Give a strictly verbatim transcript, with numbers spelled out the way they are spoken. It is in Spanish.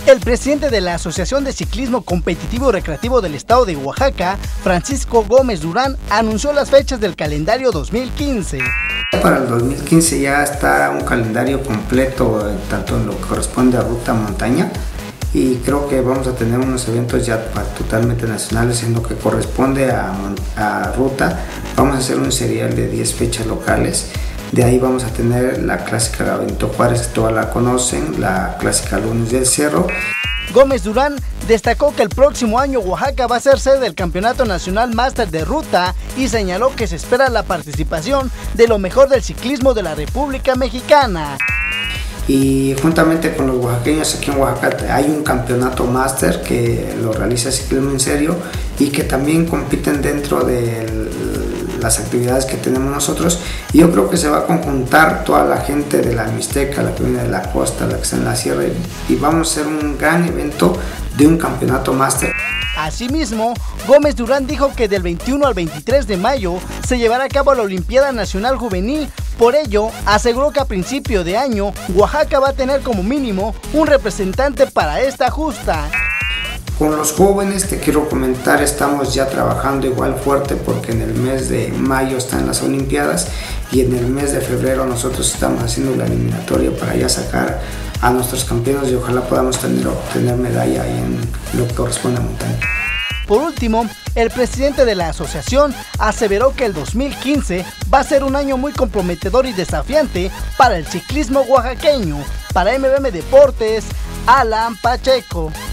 El presidente de la Asociación de Ciclismo Competitivo y Recreativo del Estado de Oaxaca, Francisco Gómez Durán, anunció las fechas del calendario dos mil quince. Para el dos mil quince ya está un calendario completo, tanto en lo que corresponde a ruta montaña, y creo que vamos a tener unos eventos ya totalmente nacionales. En lo que corresponde a, a ruta, vamos a hacer un serial de diez fechas locales. De ahí vamos a tener la clásica Benito Juárez, que todas la conocen, la clásica Lunes del Cerro. Gómez Durán destacó que el próximo año Oaxaca va a ser sede del Campeonato Nacional Máster de Ruta y señaló que se espera la participación de lo mejor del ciclismo de la República Mexicana. Y juntamente con los oaxaqueños aquí en Oaxaca hay un campeonato máster que lo realiza Ciclismo en Serio y que también compiten dentro de las actividades que tenemos nosotros, y yo creo que se va a conjuntar toda la gente de la Mixteca, la que viene de la costa, la que está en la sierra, y vamos a hacer un gran evento de un campeonato máster. Asimismo, Gómez Durán dijo que del veintiuno al veintitrés de mayo se llevará a cabo la Olimpiada Nacional Juvenil. Por ello, aseguró que a principio de año Oaxaca va a tener como mínimo un representante para esta justa. Con los jóvenes te quiero comentar, estamos ya trabajando igual fuerte porque en el mes de mayo están las Olimpiadas y en el mes de febrero nosotros estamos haciendo la eliminatoria para ya sacar a nuestros campeones y ojalá podamos tener, obtener medalla ahí en lo que corresponde a montaña. Por último, el presidente de la asociación aseveró que el dos mil quince va a ser un año muy comprometedor y desafiante para el ciclismo oaxaqueño. Para M B M Deportes, Alan Pacheco.